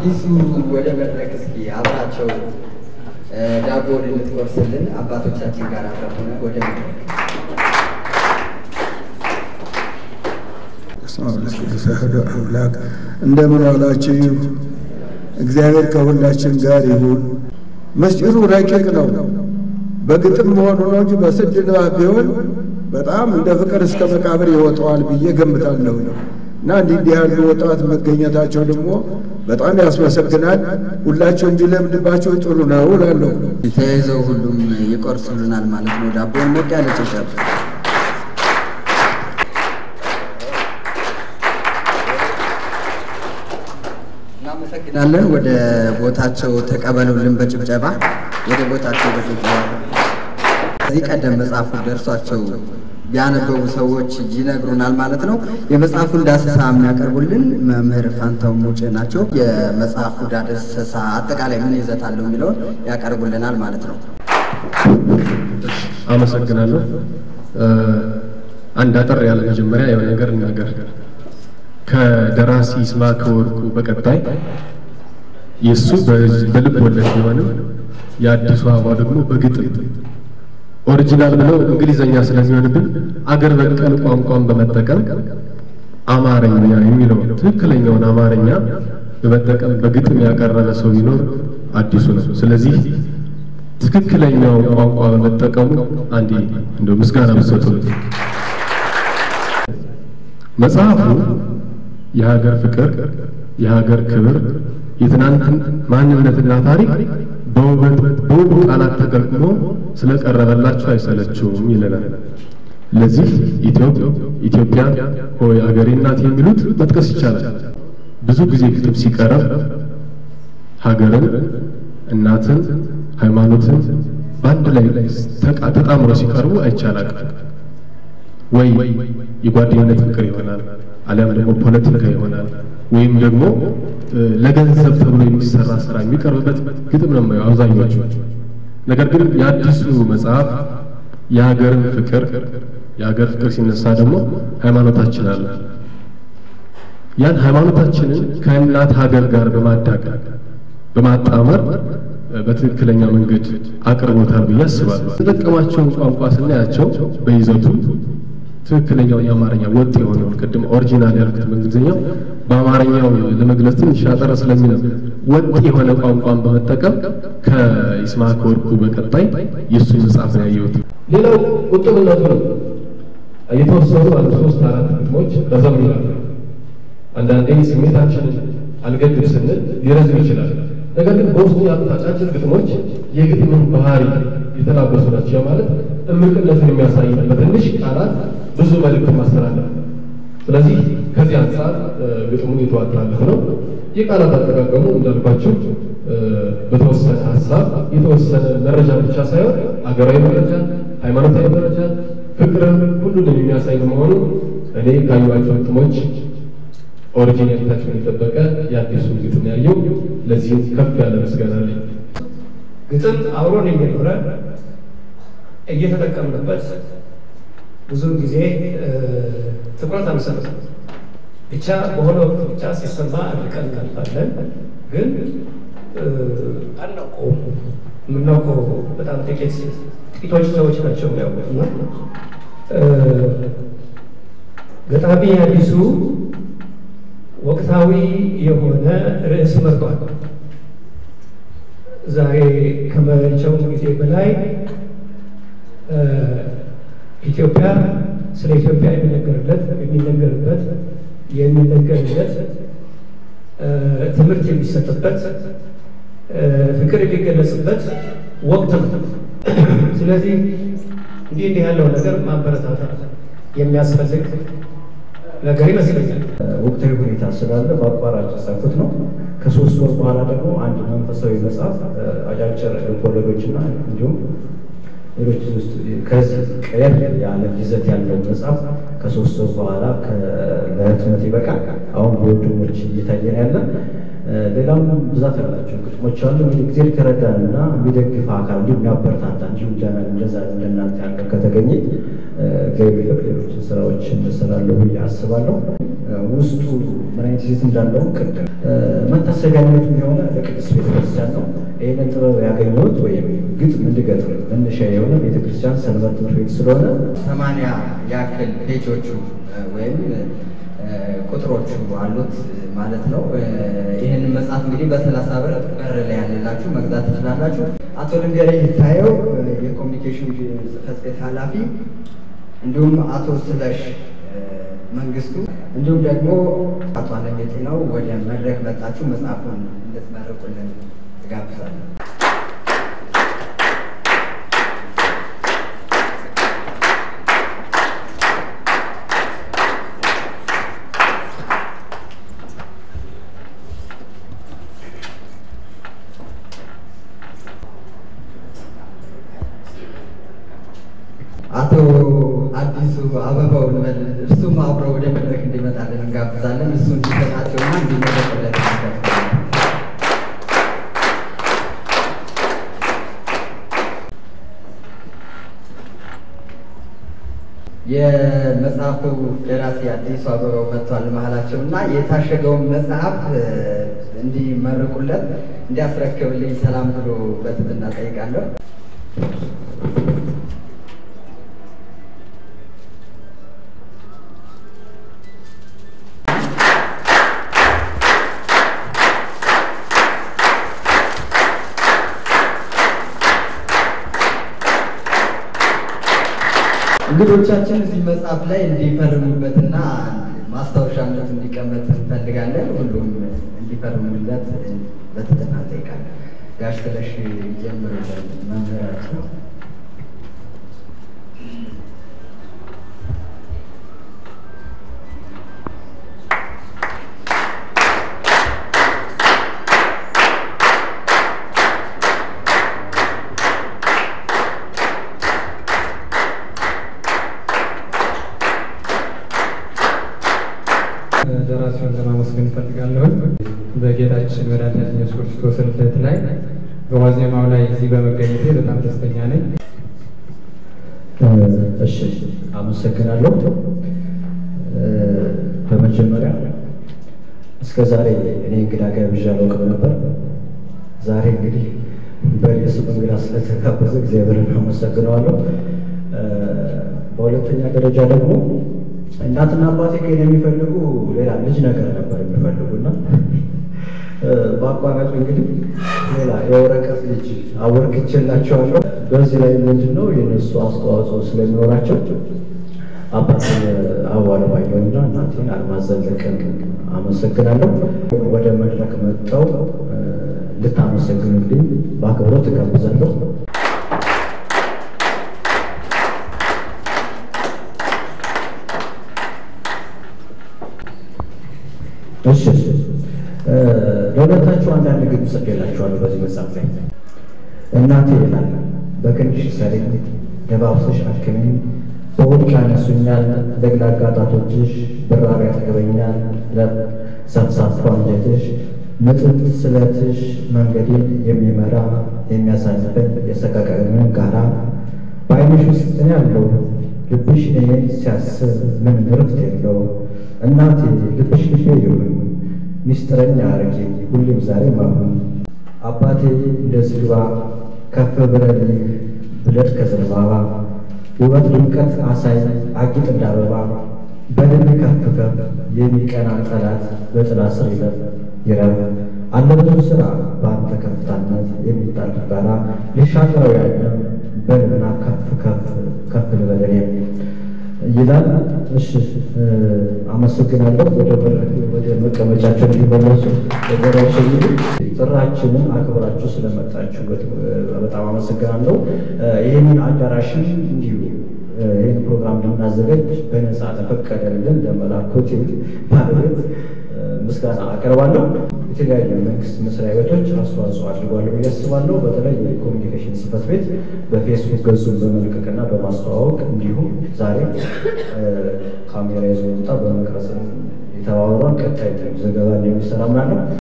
አዲሱ ወደ መድረክ እስኪ አብራቸው ዳቦን እንድትቆርስልን አባቶቻችን ጋር አብረን ወደ መድረክ አምላክ እንደምን ዋላችሁ? እግዚአብሔር ከሁላችን ጋር ይሁን። ምስጢሩ ረቂቅ ነው። በግጥም መሆኑ ነው እንጂ በስድ ንባብ ቢሆን በጣም እንደ ፍቅር እስከ መቃብር ይወጣዋል ብዬ ገምታለሁ። እና እንዲህ ያሉ ወጣት መገኘታቸው ደግሞ በጣም ያስመሰግናል። ሁላቸው እንዲለምድባቸው ጥሩ ነው እላለሁ። ተያይዘው ሁሉም ይቆርሱልናል ማለት ነው። ዳቦን ሞቅ ያለ ጭብጨባ እናመሰግናለን። ወደ ቦታቸው ተቀበሉልን በጭብጨባ ወደ ቦታቸው በጭብጨባ። ከዚህ ቀደም መጽሐፉ ደርሷቸው ቢያነበቡ ሰዎች ይነግሩናል ማለት ነው። የመጽሐፉን ዳሰሳ የሚያቀርቡልን መምህር ፋንታው ሙጬ ናቸው። የመጽሐፉ ዳሰሳ አጠቃላይ ምን ይዘት አለው የሚለውን ያቀርቡልናል ማለት ነው። አመሰግናለሁ። አንድ አጠር ያለ መጀመሪያ የሆነ ነገር እናገር። ከደራሲ ይስማዕከ ወርቁ በቀጣይ የሱ በልብ ወለድ ቢሆንም የአዲሱ አበባ ደግሞ በግጥም ኦሪጂናል ብለው እንግሊዘኛ ስለሚሆንብን አገር በቀል ቋንቋን በመጠቀም አማርኛ የሚለው ትክክለኛውን አማርኛ በመጠቀም በግጥም ያቀረበ ሰው ቢኖር አዲሱ ነው። ስለዚህ ትክክለኛው ቋንቋ በመጠቀሙ አንዴ እንደው ምስጋና መስጠቱት። መጽሐፉ የሀገር ፍቅር፣ የሀገር ክብር፣ የትናንትን ማንነትና ታሪክ በውብ ቃላት ተገልግሎ ስለቀረበላችሁ አይሰለችውም ይለናል። ለዚህ ኢትዮጵያ ሆይ አገሬ እናት የሚሉት መጥቀስ ይቻላል። ብዙ ጊዜ ግጥም ሲቀርብ ሀገርን፣ እናትን፣ ሃይማኖትን በአንድ ላይ ተጣምሮ ሲቀርቡ አይቻላል። ወይ የጓደኝነት ፍቅር ይሆናል፣ አሊያም ደግሞ ፖለቲካ ይሆናል፣ ወይም ደግሞ ለገንዘብ ተብሎ የሚሰራ ስራ የሚቀርብበት ግጥም ነው አብዛኞቹ። ነገር ግን የአዲሱ መጽሐፍ የሀገር ፍቅር ሲነሳ ደግሞ ሃይማኖታችን አለ። ያን ሃይማኖታችንን ከእናት ሀገር ጋር በማጣመር በትክክለኛ መንገድ አቅርቦታል ብዬ አስባለሁ። የተጠቀማቸውን ቋንቋ ስናያቸው በይዘቱ ትክክለኛው የአማርኛ ወጥ የሆነውን ቅድም ኦሪጂናል ያልኩት በእንግሊዝኛው በአማርኛው ለመግለጽ ትንሽ አጠር ስለሚል ወጥ የሆነ ቋንቋን በመጠቀም ከይስማዕከ ወርቁ በቀጣይ የሱ መጽሐፍ ነው ያየሁት። ሌላው ቁጥብነቱ ነው። የተወሰኑ 3-4 ግጥሞች ረዘም ይላሉ። አንዳንዴ ስሜታችንን አልገድብ ስንል ሊረዝም ይችላል። ነገር ግን በውስጡ ያሉት አጫጭር ግጥሞች የግጥምን ባህሪ የተላበሱ ናቸው። ማለት እምቅነትን የሚያሳይ በትንሽ ቃላት ብዙ መልእክት ማስተላለፍ። ስለዚህ ከዚህ አንፃር ግጥሙን የተዋጣለት ነው። የቃላት አጠቃቀሙ እንዳልኳችሁ በተወሰነ ሀሳብ የተወሰነ መረጃ ብቻ ሳይሆን አገራዊ መረጃ፣ ሃይማኖታዊ መረጃ፣ ፍቅርን ሁሉንም የሚያሳይ በመሆኑ እኔ ካዩዋቸው ግጥሞች ኦሪጂናሊታቸውን የጠበቀ የአዲሱ ግጥም ያየው። ለዚህም ከፍ ያለ ምስጋና አለኝ። ግጥም አብሮን የሚኖረ እየተጠቀምንበት ብዙ ጊዜ ትኩረት አንሰጥም። ብቻ በሆነ ወቅት ብቻ ሲሰማ አድርቀን እናልፋለን። ግን አናውቀውም። የምናውቀው በጣም ጥቂቶች ሰዎች ናቸው የሚያውቁት። እና ገጣሚ አዲሱ ወቅታዊ የሆነ ርዕስ መርጧል። ዛሬ ከመቼውም ጊዜ በላይ ኢትዮጵያ ስለ ኢትዮጵያ የሚነገርበት ትምህርት የሚሰጥበት ፍቅር የሚገለጽበት ወቅት ነው። ስለዚህ እንዲህ ያለው ነገር ማበረታታት የሚያስፈልግ ነገር ይመስለኛል። ወቅታዊ ሁኔታ ስላለ በአቋራጭ ጻፉት ነው። ከ3 ወር በኋላ ደግሞ አንድ መንፈሳዊ መጽሐፍ አጫጭር ልቦለዶችና እንዲሁም ሌሎች ከዚህ ቀየር ያለ ይዘት ያለው መጽሐፍ ከ3 ወር በኋላ ለህትመት ይበቃል። አሁን በወንድሞች እየታየን ያለ ሌላም ብዛት ያላቸው ግጥሞች አሉ። እንግዲህ ጊዜ ከረዳንና የሚደግፍ አካል እንዲሁ የሚያበረታታ እንዲሁ እንደዛ እንደናንተ ያለ ከተገኘ እግዚአብሔር ቢፈቅድ ሌሎችን ስራዎችን እሰራለሁ ብዬ አስባለሁ። ውስጡ ምን አይነት ይዘት እንዳለው ቅድም መታሰቢያነቱ የሆነ ለቅድስት ቤተክርስቲያን ነው። ይህንን ጥበብ ያገኘሁት ወይም ግጥም እንድገጥም መነሻ የሆነ ቤተክርስቲያን ሰንበት ትምህርት ቤት ስለሆነ 80 ያክል ፔጆቹ ወይም ቁጥሮቹ አሉት ማለት ነው። ይህንን መጽሐፍ እንግዲህ በ30 ብር በር ላይ ያለላችሁ መግዛት ትችላላችሁ። አቶ ልንገረኝ ይታየው የኮሚኒኬሽን ጽሕፈት ቤት ኃላፊ፣ እንዲሁም አቶ ስለሽ መንግስቱ፣ እንዲሁም ደግሞ አቶ አለም የጤናው ወደ መድረክ መጣችሁ መጽሐፉን እንድትመርቁልን ትጋብዛለሁ። አቶ አዲሱ አበባው ልበል፣ እሱም አብሮ ወደ መድረክ እንዲመጣልን እንጋብዛለን። እሱ እንዲሰጣቸውና እንዲመረቁለት እንጋብዛለን። የመጽሐፉ ደራሲ አዲሱ አበባው መጥቷል መሀላቸው እና የታሸገውን መጽሐፍ እንዲመርቁለት እንዲያስረክብልኝ ሰላም ብሎ በትህትና ጠይቃለሁ። እንግዶቻችን እዚህ መጽሐፍ ላይ እንዲፈርሙበትና ማስታወሻነት እንዲቀመጥ እንፈልጋለን። ሁሉም እንዲፈርሙለት በትህትና እንጠይቃለን። ጋሽ ስለሽ ይጀምሩልን መምህራችን። ደራሲውን ለማመስገን እፈልጋለሁ። በጌታችን መድኃኒታችን ኢየሱስ ክርስቶስ ልደት ላይ በዋዜማው ላይ እዚህ በመገኘቴ በጣም ደስተኛ ነኝ። እሺ፣ አመሰግናለሁ። በመጀመሪያ እስከ ዛሬ እኔ እንግዳ ጋብዣ አላውቅም ነበር። ዛሬ እንግዲህ በኢየሱስ እንግዳ ስለተጋበዘ እግዚአብሔርን አመሰግነዋለሁ። በሁለተኛ ደረጃ ደግሞ እናትና አባቴ ግን የሚፈልጉ ሌላ ልጅ ነገር ነበር የሚፈልጉና በአቋራጭ እንግዲህ ሌላ የወረቀት ልጅ አበርክቼላቸዋለሁ። በዚህ ላይ ምንድነው የነሱ አስተዋጽኦ ስለሚኖራቸው አባቴን አዋልባየውና እናቴን አልማዝ ዘለቀን አመሰግናለሁ። ወደ መድረክ መጥተው ልታመሰግኑልኝ በአክብሮት እጋብዛለሁ። እሺ፣ ለሁለታችሁ አንዳንድ ግጥም ጽፌላችኋለሁ በዚህ መጽሐፍ ላይ። እናቴ ይላል በክንድሽ ሰሪኝ ደባብሰሽ አክሚኝ፣ በሆድሽ ያነሱኛል ለግላጋ ጣቶችሽ፣ ብራሪ ያጠግበኛል ሰፍሳፋ አንጀትሽ፣ ምጥጥ ስለትሽ መንገዴን የሚመራ የሚያሳልፈኝ የሰቀቀንን ጋራ፣ በዓይንሽ ውስጥ እኔ ያለው ልብሽ እኔን ሲያስብ ምን እረፍት የለው። እናቴ ልብሽ ልቤ ይሁን ሚስጥረኛ አርጌ ሁሌም ዛሬ ማሁን። አባቴ እንደ ዝግባ ከፍ ብለልህ ብለድ ከዘንባባ፣ ውበት ድምቀት አሳይ አጊጥ እንዳበባ፣ በድል ከፍ ከፍ የሚቀና ጠላት በጥላ ስር ይረብ። አለ ብዙ ስራ በአንተ ከፍታነት የሚጣል ጋራ፣ ልሻገረው ያለም በልብና ከፍ ልበል ይላል። እሺ፣ አመሰግናለሁ። ወደ መቀመጫቸው እንዲመለሱ ነገራችን ጥራችንን አክብራችሁ ስለመጣችሁ በጣም አመሰግናለሁ። ይህንን አዳራሽን እንዲሁ ይህን ፕሮግራም ልናዘጋጅ በነፃ ተፈቀደልን ለመላክ ሆቴል ባለቤት ምስጋና አቀርባለሁ። የተለያዩ መንግስት መስሪያ ቤቶች አስተዋጽኦ አድርጓል ብዬ አስባለሁ። በተለይ የኮሚኒኬሽን ጽሕፈት ቤት በፌስቡክ ገጹን በመልቀቅና በማስተዋወቅ እንዲሁም ዛሬ ካሜራ ይዞ ወጣ በመቅረጽ የተባበሯን ቀጣይ ዘገባ እንደሚሰራ ምናለው